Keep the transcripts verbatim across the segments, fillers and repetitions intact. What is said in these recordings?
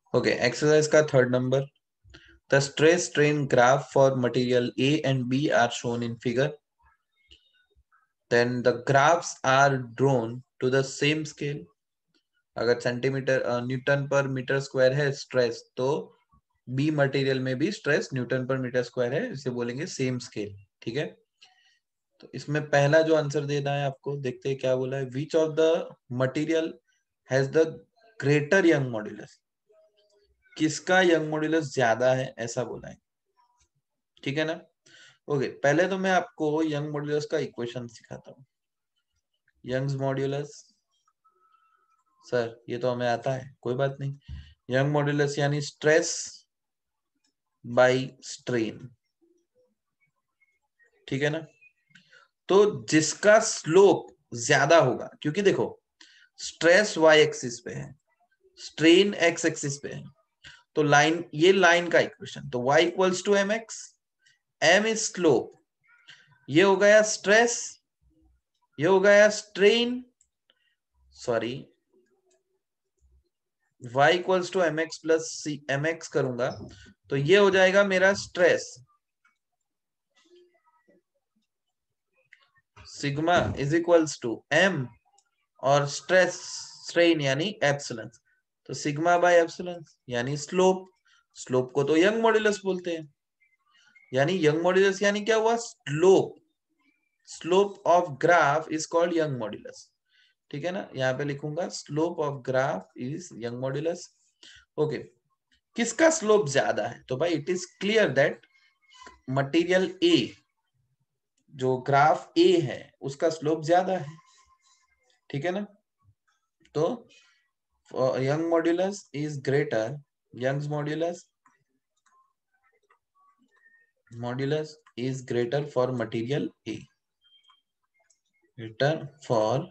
Okay, exercise का third number, the stress strain graph for material A and B are shown in figure, then the graphs are drawn to the same scale. अगर centimetre newton पर metre square है stress, तो बी material में भी stress newton पर metre square है, इसे बोलेंगे सेम स्केल। ठीक है, तो इसमें पहला जो आंसर देना है आपको, देखते हैं क्या बोला है। Which of the material has the greater Young modulus, किसका यंग मॉड्यूलस ज्यादा है, ऐसा बोला है। ठीक है ना। ओके, पहले तो मैं आपको यंग मॉड्यूलस का इक्वेशन सिखाता हूँ। यंग्स मॉड्यूलस, सर ये तो हमें आता है, कोई बात नहीं। यंग मॉड्यूलस यानी स्ट्रेस बाय स्ट्रेन। ठीक है ना। तो जिसका स्लोप ज्यादा होगा, क्योंकि देखो स्ट्रेस वाई एक्सिस पे है, स्ट्रेन एक्स एक्सिस पे है, तो लाइन, ये लाइन का इक्वेशन, तो y equals to m x, m is slope, ये हो गया स्ट्रेस, ये हो गया strain, sorry y equals to m x plus c m x करूंगा तो ये हो जाएगा मेरा stress, sigma is equals to m, और स्ट्रेस स्ट्रेन यानी एप्सिलन, तो सिग्मा बाय एप्सिलन यानी स्लोप। स्लोप को तो यंग मॉड्यूलस बोलते हैं, यानी यंग मॉड्यूलस यानी क्या हुआ, slope. Slope of graph is called Young modulus. ठीक है ना, यहाँ पे लिखूंगा slope of graph is Young modulus. Okay, किसका स्लोप ज्यादा है, तो भाई it is clear that material A, जो ग्राफ ए है उसका स्लोप ज्यादा है। ठीक है ना, तो Young modulus is greater, Young's modulus modulus is greater for material A, greater for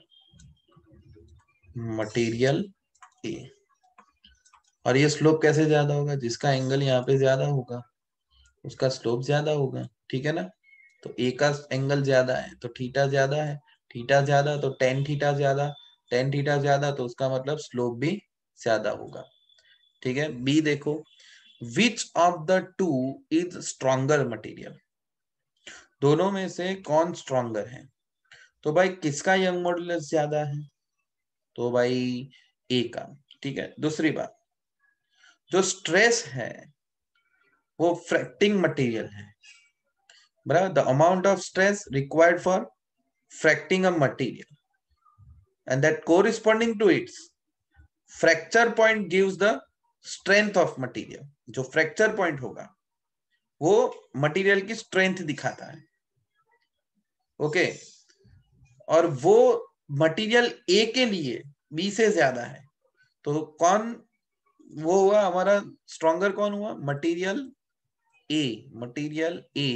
material A. और ये स्लोप कैसे ज्यादा होगा, जिसका एंगल यहाँ पे ज्यादा होगा उसका स्लोप ज्यादा होगा। ठीक है ना, तो ए का एंगल ज्यादा है तो थीटा ज्यादा है, थीटा ज्यादा तो टेन थीटा ज्यादा, टेन थीटा ज्यादा तो उसका मतलब स्लोप भी ज्यादा होगा। ठीक है, बी देखो, which of the two is stronger material, दोनों में से कौन स्ट्रॉन्गर है, तो भाई किसका यंग मॉड्यूलस ज्यादा है, तो भाई ए का। ठीक है, दूसरी बात, जो स्ट्रेस है वो फ्रैक्टिंग मटेरियल है, बराबर, the amount of stress required for fracturing a material and that corresponding to its fracture point gives the strength of material। जो फ्रैक्चर पॉइंट होगा वो मटेरियल की स्ट्रेंथ दिखाता है। ओके, और वो मटेरियल ए के लिए बी से ज्यादा है, तो कौन वो हुआ हमारा स्ट्रॉन्गर, कौन हुआ, material A, material A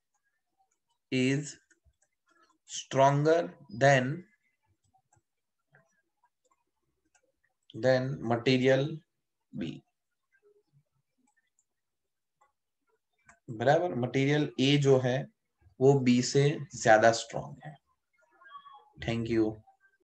is stronger than than material B, बराबर, मटेरियल ए जो है वो बी से ज्यादा स्ट्रॉन्ग है। Thank you.